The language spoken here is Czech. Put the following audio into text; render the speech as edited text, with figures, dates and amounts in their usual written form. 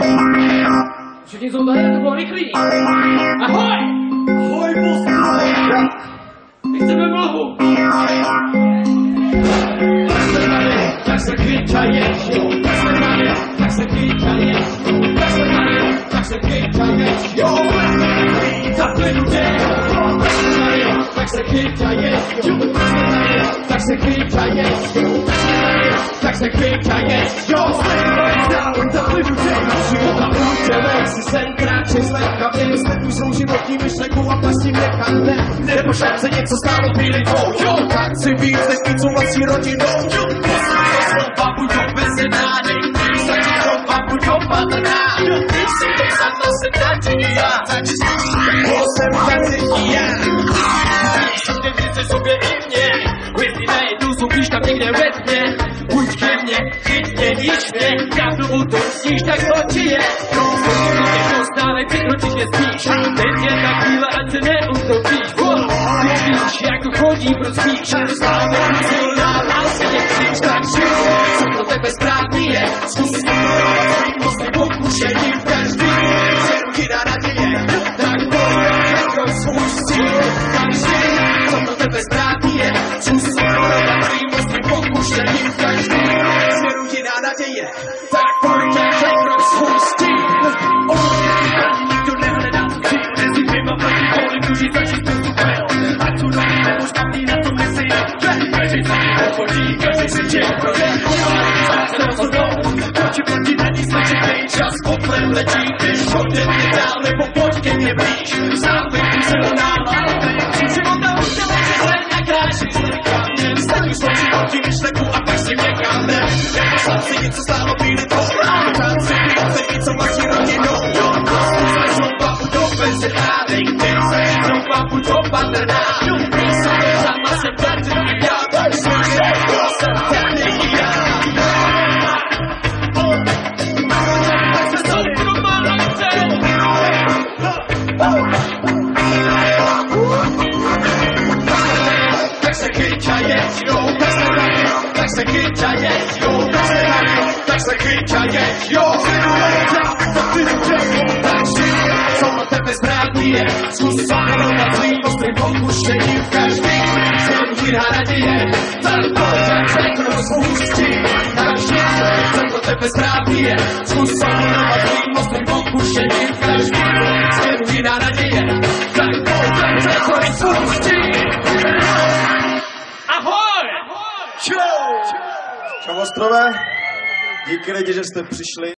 Všichni jsou tady, to bylo rychlý. Ahoj! Ahoj, vostrov! My chceme mlhu. Tak se chytaješ, jo. Tak se chytaješ, jo. Tak se chytaješ, jo. Tak plynu tě. Tak se chytaješ, jo. Tak se chytaješ, jo. Tak se chytaješ, jo. Tak plynu tě. Života účelek si sem kráče zlehka. Měli jsme tu svou životní myšlenku a pastím nechat ne. Nebo šance něco stálo chvíli tvou, jo. Tak si víc, než mít svou vlastní rodinou, jo. Slova buď obezenány, stačí slova buď opatrná. Když si to sama se nadějí já, jsem tací já. Jsem věci sobě i mě, hvězdy najednou jsou když tam někde ve tmě. Buď ke mně, chyť mě, níž mě, já znovu to sníš, tak oči je. Někdo stále překročíš spíš, teď je ta chvíle, ať se neutopíš. Teď víš, jak to chodí, prospíš, stále silná láska tě kříž, tak živ. Co pro tebe správný je, zkus si svým pokušením každý. Jediná naděje, tak pojď, krok svůj stíl, tak živ. Co pro tebe správný je, zkus si svým pokušením každý. Jediná naděje, tak pojď, krok svůj stíl. Nikdo nehledá cíl, mezi dvěma proti poli může začít postupem. A co nový nebo špatný, na to nesejde. Každý se pochodí, každý si tě projde. Se rozhodnou, proč je proti na ní slečetej čas poprem letí. Když hodně mě dál, nebo pojď ke mně blíž. Sám vypůj se ho nálad. Života už nemože hledat na kráši. Jen staví svou životní myšlenku a pak si někam ne. Jako sám si něco stálo bílý tvou. Tam si být co vlastní rodinou. Slova buď obezenány, slova buď opatrná. Když se sama se nadějí já, tak jsem tací já. Tak se chytaješ, jo, tak se chytaješ, jo, tak se chytaješ, jo. Tak živ, co na tebe správný je, zkus zahrovat svým ostrým pokušením každý. Jediná naděje, tak pojď, řeknu svou stíl. Tak živ, co na tebe správný je, zkus zahrovat svým ostrým pokušením každý. Jediná naděje, tak pojď, řeknu svou stíl. Ahoj! Čau! Čau, vostrové. Díky lidi, že jste přišli.